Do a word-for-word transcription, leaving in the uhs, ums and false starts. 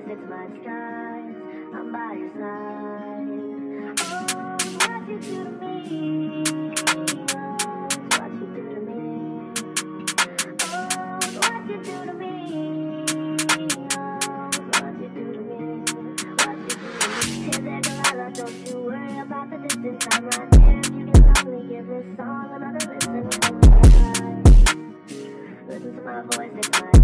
it's my skies. I'm by your side. Oh, what you do to me? Oh, what you do to me? Oh, what you do to me? Oh, what you do to me? What you do to me? Hey there, Delilah, don't you worry about the distance. I'm right there. If you can only give this song another listen. Listen to my voice, it's my